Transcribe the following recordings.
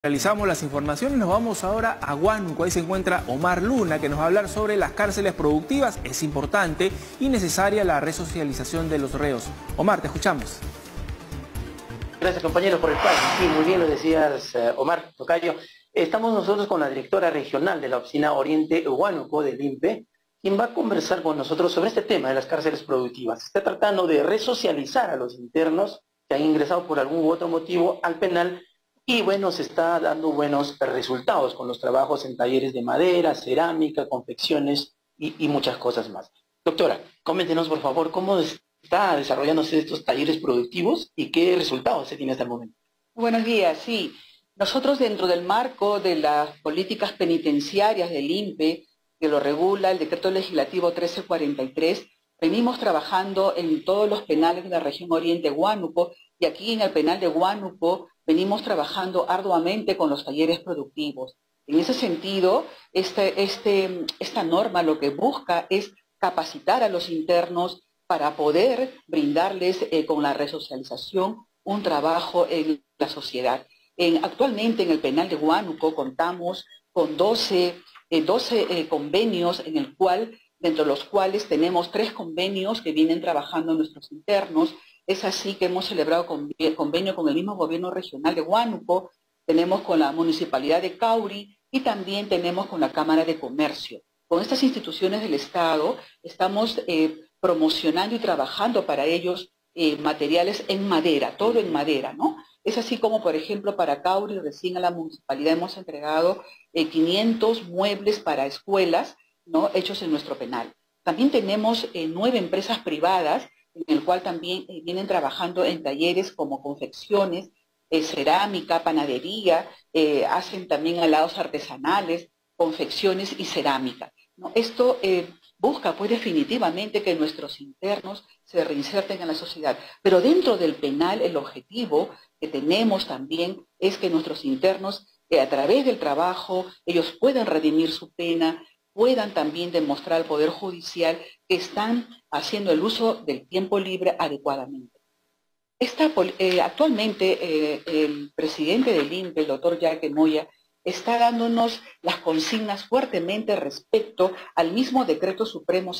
Realizamos las informaciones, nos vamos ahora a Huánuco. Ahí se encuentra Omar Luna, que nos va a hablar sobre las cárceles productivas. Es importante y necesaria la resocialización de los reos. Omar, te escuchamos. Gracias, compañero, por el paso. Sí, muy bien lo decías, Omar Tocayo. Estamos nosotros con la directora regional de la Oficina Oriente Huánuco del INPE, quien va a conversar con nosotros sobre este tema de las cárceles productivas. Se está tratando de resocializar a los internos que han ingresado por algún u otro motivo al penal. Y bueno, se está dando buenos resultados con los trabajos en talleres de madera, cerámica, confecciones y muchas cosas más. Doctora, coméntenos por favor cómo está desarrollándose estos talleres productivos y qué resultados se tiene hasta el momento. Buenos días, sí. Nosotros dentro del marco de las políticas penitenciarias del INPE, que lo regula el Decreto Legislativo 1343, venimos trabajando en todos los penales de la región Oriente Huánuco, y aquí en el penal de Huánuco venimos trabajando arduamente con los talleres productivos. En ese sentido, esta norma lo que busca es capacitar a los internos para poder brindarles con la resocialización un trabajo en la sociedad. Actualmente en el penal de Huánuco contamos con 12 convenios dentro de los cuales tenemos 3 convenios que vienen trabajando nuestros internos. Es así que hemos celebrado convenio con el mismo gobierno regional de Huánuco, tenemos con la municipalidad de Cauri y también tenemos con la Cámara de Comercio. Con estas instituciones del Estado estamos promocionando y trabajando para ellos materiales en madera, todo en madera, ¿no? Es así como, por ejemplo, para Cauri, recién a la municipalidad hemos entregado 500 muebles para escuelas, ¿no?, hechos en nuestro penal. También tenemos 9 empresas privadas en el cual también vienen trabajando en talleres como confecciones, cerámica, panadería, hacen también alados artesanales, confecciones y cerámica, ¿no? Esto busca pues definitivamente que nuestros internos se reinserten en la sociedad. Pero dentro del penal el objetivo que tenemos también es que nuestros internos a través del trabajo ellos puedan redimir su pena, puedan también demostrar al Poder Judicial que están haciendo el uso del tiempo libre adecuadamente. Actualmente el presidente del INPE, el doctor Jacques Moya, está dándonos las consignas fuertemente respecto al mismo Decreto Supremo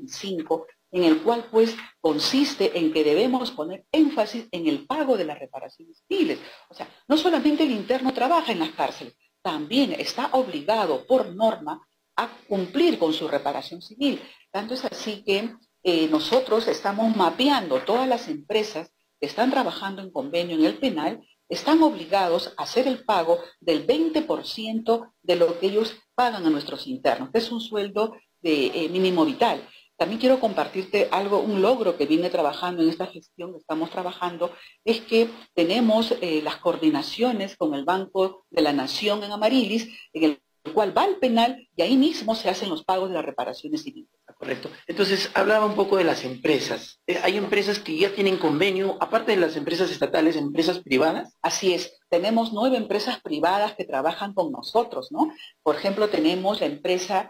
025, en el cual pues consiste en que debemos poner énfasis en el pago de las reparaciones civiles. O sea, no solamente el interno trabaja en las cárceles, también está obligado por norma a cumplir con su reparación civil. Tanto es así que nosotros estamos mapeando todas las empresas que están trabajando en convenio en el penal, están obligados a hacer el pago del 20% de lo que ellos pagan a nuestros internos, que es un sueldo de mínimo vital. También quiero compartirte un logro que viene trabajando en esta gestión que estamos trabajando, es que tenemos las coordinaciones con el Banco de la Nación en Amarilis, en el cual va al penal y ahí mismo se hacen los pagos de las reparaciones civiles. Correcto. Entonces, hablaba un poco de las empresas. Hay empresas que ya tienen convenio, aparte de las empresas estatales, empresas privadas. Así es. Tenemos 9 empresas privadas que trabajan con nosotros, ¿no? Por ejemplo, tenemos la empresa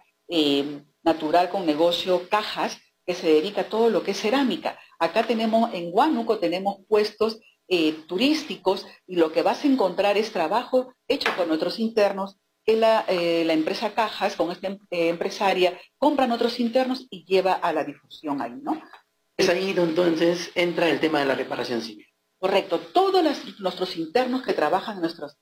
Natural con Negocio Cajas, que se dedica a todo lo que es cerámica. Acá tenemos, en Huánuco, tenemos puestos turísticos y lo que vas a encontrar es trabajo hecho por nuestros internos, que la empresa Cajas, con esta empresaria, compran otros internos y lleva a la difusión ahí, ¿no? Es ahí donde entonces entra el tema de la reparación civil. Correcto. Todos nuestros internos que trabajan en nuestros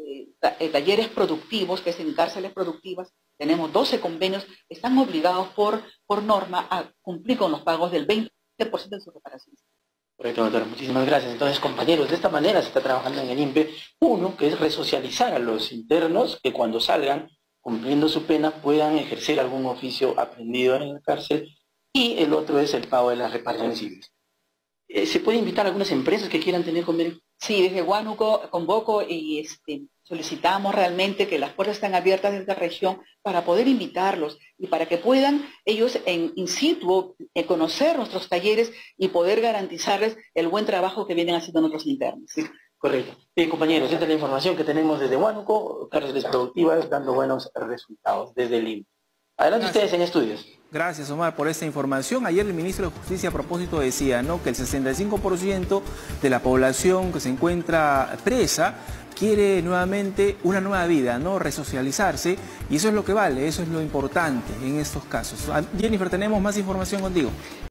talleres productivos, que es en cárceles productivas, tenemos 12 convenios, están obligados por norma a cumplir con los pagos del 20% de su reparación civil. Correcto, doctora. Muchísimas gracias. Entonces, compañeros, de esta manera se está trabajando en el INPE. Uno, que es resocializar a los internos que cuando salgan, cumpliendo su pena, puedan ejercer algún oficio aprendido en la cárcel. Y el otro es el pago de las reparaciones civiles. ¿Se puede invitar a algunas empresas que quieran tener convenio? Sí, desde Huánuco convoco y solicitamos realmente que las puertas están abiertas de esta región para poder invitarlos y para que puedan ellos in situ conocer nuestros talleres y poder garantizarles el buen trabajo que vienen haciendo nuestros internos. Sí, correcto. Bien, compañeros, esta es la información que tenemos desde Huánuco, cárceles productivas dando buenos resultados desde el INPE. Adelante. Gracias. Ustedes en estudios. Gracias, Omar, por esta información. Ayer el ministro de Justicia a propósito decía, ¿no?, que el 65% de la población que se encuentra presa quiere nuevamente una nueva vida, ¿no? Resocializarse, y eso es lo que vale, eso es lo importante en estos casos. Jennifer, tenemos más información contigo.